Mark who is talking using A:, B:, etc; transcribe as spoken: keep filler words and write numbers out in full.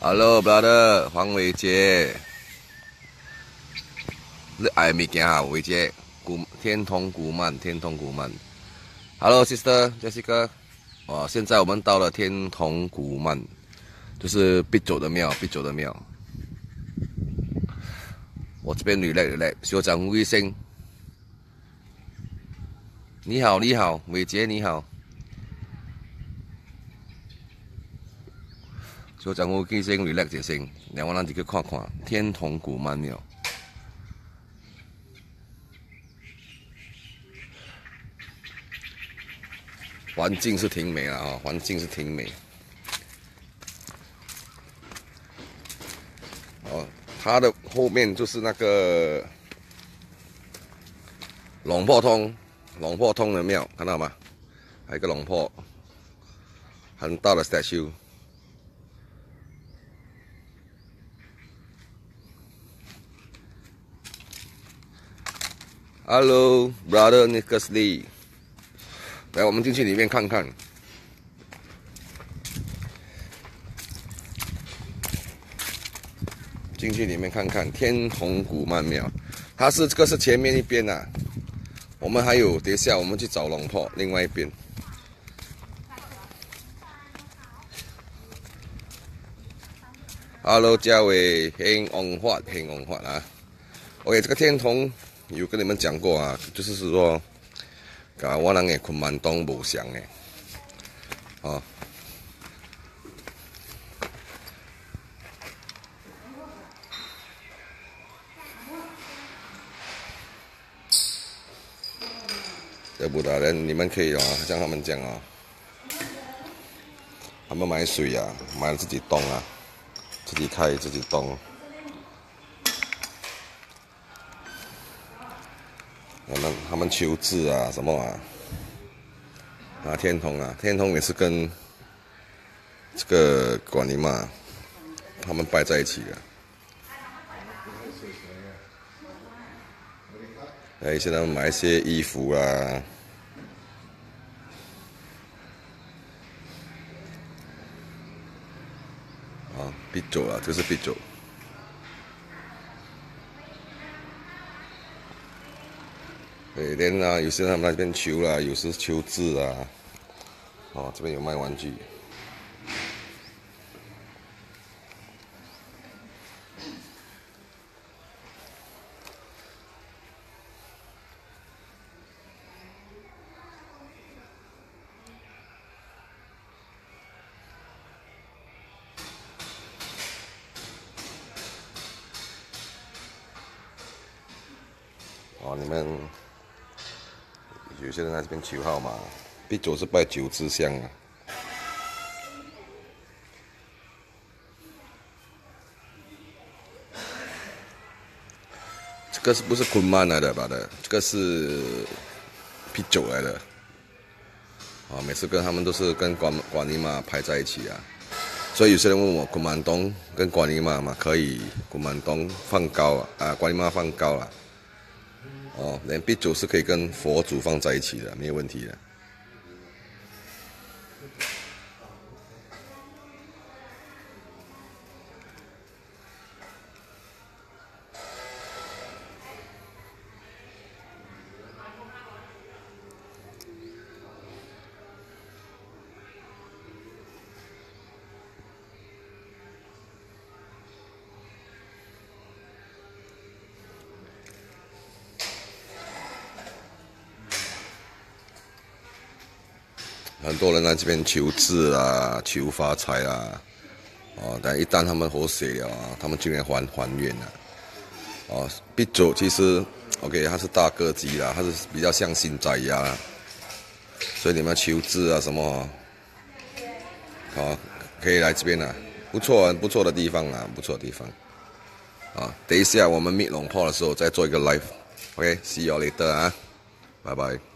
A: Hello brother 黄伟杰，你爱物件啊？伟杰，古天童古曼，天童古曼。Hello sister Jessica， 哦，现在我们到了天童古曼，就是必走的庙，必走的庙。我这边 relax relax， 学长微信。你好，你好，伟杰你好。所以讲我记先 relax 一先，然后咱就去看看天童古曼庙。环境是挺美了啊，环境是挺美。哦，它的后面就是那个龙破通，龙破通的庙，看到吗？还有一个龙破，很大的 statue。Hello, brother Nicholas Lee。来，我们进去里面看看。进去里面看看天童古曼庙，它是这个是前面一边啊。我们还有，等一下我们去找龙婆，另外一边。Hello， 嘉伟，兴旺发，兴旺发啊。OK， 这个天童有跟你们讲过啊，就是说，甲我人的昆曼东无像的，哦。要不然你们可以啊，像他们讲啊，他们买水啊，买了自己冻啊，自己开自己冻。他们他们求字啊什么啊，啊天童啊，天童也是跟这个管理嘛，他们拜在一起的。哎，现在买一些衣服啊，啊必走啊，这是必走。对，连啊，有些他们那边求啦，有时求字啊，哦，这边有卖玩具。哦，你们有些人在这边求号码，必走是拜九支香啊。这个是不是昆曼来的吧的？这个是啤酒来的。啊，每次跟他们都是跟管管尼玛排在一起啊。所以有些人问我，昆曼东跟管尼玛嘛可以，昆曼东放高啊，啊，管尼玛放高啊。哦，连必酒是可以跟佛祖放在一起的，没有问题的。很多人来这边求字啦，求发财啦，哦，但一旦他们活水了啊，他们就能还还愿了。哦，必走其实 ，OK， 它是大个鸡啦，它是比较像新仔鸭啦，所以你们求字啊什么，好，可以来这边啦，不错，不错的地方啊，不错的地方。啊，等一下我们 meet 龙婆的时候再做一个 live，OK，see you later 啊，拜拜。